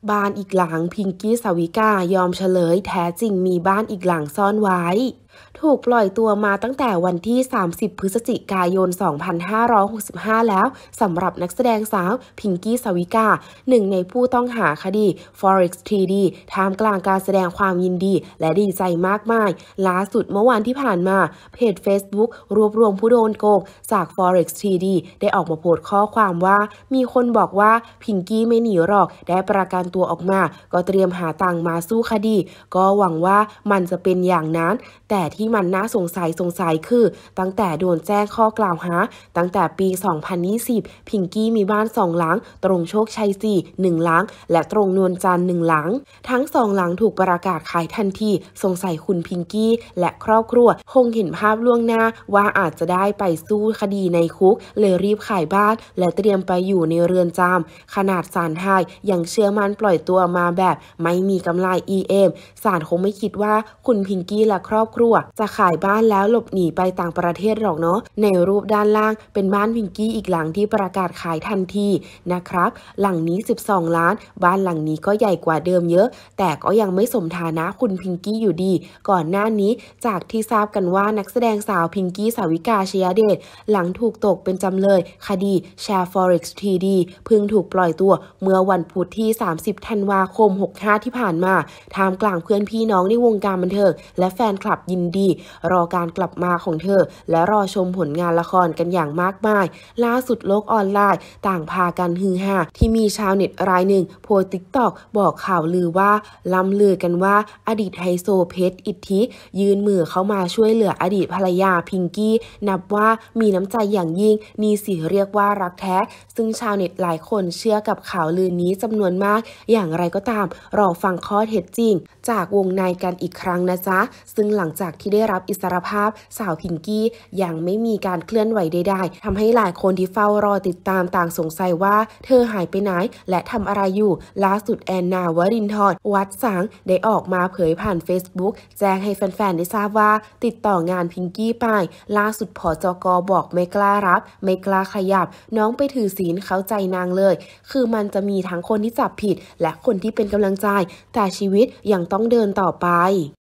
บ้านอีกหลังพิงกี้สาวิกายอมเฉลยแท้จริงมีบ้านอีกหลังซ่อนไว้ถูกปล่อยตัวมาตั้งแต่วันที่30พฤศจิกายน2565แล้วสำหรับนักแสดงสาวพิงกี้สาวิกาหนึ่งในผู้ต้องหาคดี Forex 3D ท่ามกลางการแสดงความยินดีและดีใจมากมายล่าสุดเมื่อวันที่ผ่านมาเพจ Facebook รวบรวมผู้โดนโกงจาก Forex 3D ได้ออกมาโพสต์ข้อความว่ามีคนบอกว่าพิงกี้ไม่หนีหรอกได้ประกันตัวออกมาก็เตรียมหาตังค์มาสู้คดีก็หวังว่ามันจะเป็นอย่างนั้นแต่ที่มันน่าสงสัยคือตั้งแต่โดนแจ้งข้อกล่าวหาตั้งแต่ปี 2020 พิงกี้มีบ้าน2หลังตรงโชคชัย4 1หลังและตรงนวลจันทร์1หลังทั้ง2หลังถูกประกาศขายทันทีสงสัยคุณพิงกี้และครอบครัวคงเห็นภาพล่วงหน้าว่าอาจจะได้ไปสู้คดีในคุกเลยรีบขายบ้านและเตรียมไปอยู่ในเรือนจำขนาดศาลไทยยังเชื่อมั่นปล่อยตัวมาแบบไม่มีกำไร EM ศาลคงไม่คิดว่าคุณพิงกี้และครอบครัวจะขายบ้านแล้วหลบหนีไปต่างประเทศหรอกเนาะในรูปด้านล่างเป็นบ้านพิงกี้อีกหลังที่ประกาศขายทันทีนะครับหลังนี้12ล้านบ้านหลังนี้ก็ใหญ่กว่าเดิมเยอะแต่ก็ยังไม่สมฐานะคุณพิงกี้อยู่ดีก่อนหน้านี้จากที่ทราบกันว่านักแสดงสาวพิงกี้สาวิกาชยเดชหลังถูกตกเป็นจำเลยคดีแชร์ Forex 3D เพิ่งถูกปล่อยตัวเมื่อวันพุธที่30ธันวาคม65ที่ผ่านมาท่ามกลางเพื่อนพี่น้องในวงการบันเทิงและแฟนคลับยินดีรอการกลับมาของเธอและรอชมผลงานละครกันอย่างมากมายล่าสุดโลกออนไลน์ต่างพากันฮือฮาที่มีชาวเน็ตรายหนึ่งโพสต์ TikTok บอกข่าวลือว่าล้ำลือกันว่าอดีตไฮโซเพชรอิทธิยื่นมือเข้ามาช่วยเหลืออดีตภรรยาพิงกี้นับว่ามีน้ำใจอย่างยิ่งนี่สิเรียกว่ารักแท้ซึ่งชาวเน็ตหลายคนเชื่อกับข่าวลือนี้จำนวนมากอย่างไรก็ตามรอฟังข้อเท็จจริงจากวงในกันอีกครั้งนะจ๊ะซึ่งหลังจากที่ได้รับอิสรภาพสาวพิงกี้ยังไม่มีการเคลื่อนไหวใดๆทำให้หลายคนที่เฝ้ารอติดตามต่างสงสัยว่าเธอหายไปไหนและทำอะไรอยู่ล่าสุดแอนนาวรินทร์วัดสังได้ออกมาเผยผ่าน Facebook แจ้งให้แฟนๆได้ทราบว่าติดต่องานพิงกี้ไปล่าสุดผจก.บอกไม่กล้ารับไม่กล้าขยับน้องไปถือศีลเข้าใจนางเลยคือมันจะมีทั้งคนที่จับผิดและคนที่เป็นกำลังใจแต่ชีวิตยังต้องเดินต่อไป